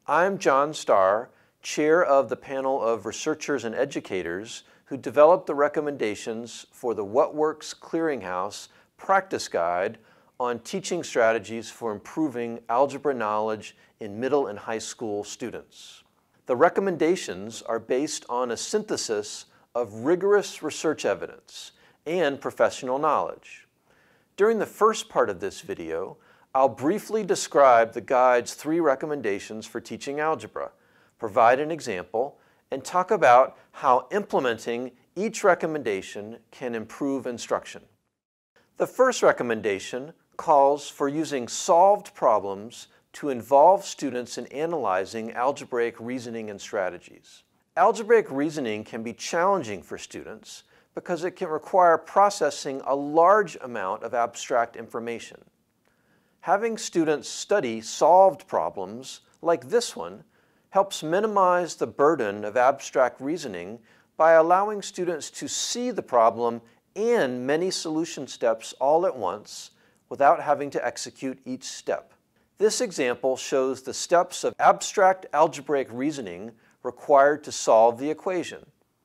I'm John Starr, chair of the panel of researchers and educators who developed the recommendations for the Works Clearinghouse practice guide on teaching strategies for improving algebra knowledge in middle and high school students. The recommendations are based on a synthesis of rigorous research evidence and professional knowledge. During the first part of this video, I'll briefly describe the guide's 3 recommendations for teaching algebra, provide an example, and talk about how implementing each recommendation can improve instruction. The first recommendation calls for using solved problems to involve students in analyzing algebraic reasoning and strategies. Algebraic reasoning can be challenging for students because it can require processing a large amount of abstract information. Having students study solved problems, like this one, helps minimize the burden of abstract reasoning by allowing students to see the problem and many solution steps all at once without having to execute each step. This example shows the steps of abstract algebraic reasoning required to solve the equation.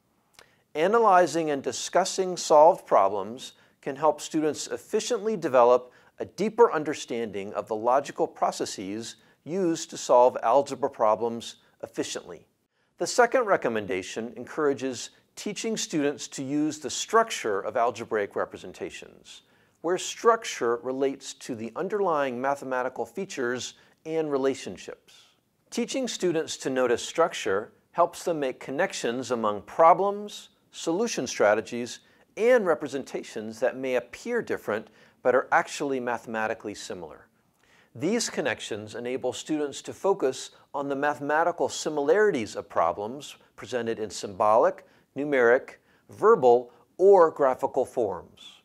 Analyzing and discussing solved problems can help students efficiently develop a deeper understanding of the logical processes used to solve algebra problems efficiently. The second recommendation encourages teaching students to use the structure of algebraic representations, where structure relates to the underlying mathematical features and relationships. Teaching students to notice structure helps them make connections among problems, solution strategies, and representations that may appear different but are actually mathematically similar. These connections enable students to focus on the mathematical similarities of problems presented in symbolic, numeric, verbal, or graphical forms.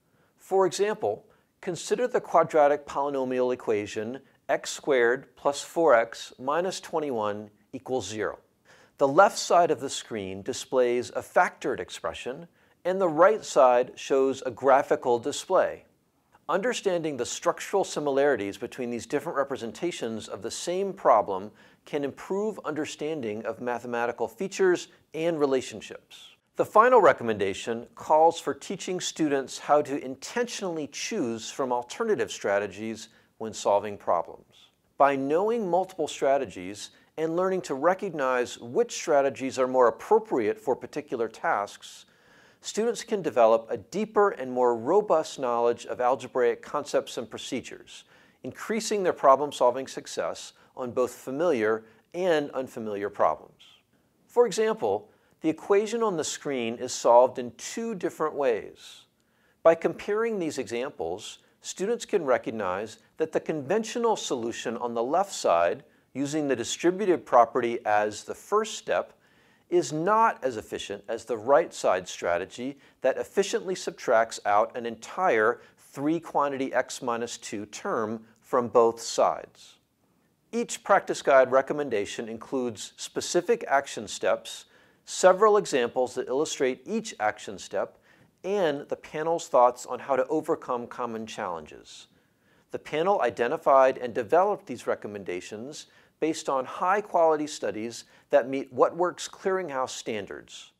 For example, consider the quadratic polynomial equation x squared plus 4x minus 21 equals 0. The left side of the screen displays a factored expression, and the right side shows a graphical display. Understanding the structural similarities between these different representations of the same problem can improve understanding of mathematical features and relationships. The final recommendation calls for teaching students how to intentionally choose from alternative strategies when solving problems. By knowing multiple strategies and learning to recognize which strategies are more appropriate for particular tasks, students can develop a deeper and more robust knowledge of algebraic concepts and procedures, increasing their problem-solving success on both familiar and unfamiliar problems. For example, the equation on the screen is solved in 2 different ways. By comparing these examples, students can recognize that the conventional solution on the left side, using the distributive property as the first step, is not as efficient as the right side strategy that efficiently subtracts out an entire 3 quantity x minus 2 term from both sides. Each practice guide recommendation includes specific action steps, several examples that illustrate each action step, and the panel's thoughts on how to overcome common challenges. The panel identified and developed these recommendations based on high-quality studies that meet Works Clearinghouse standards.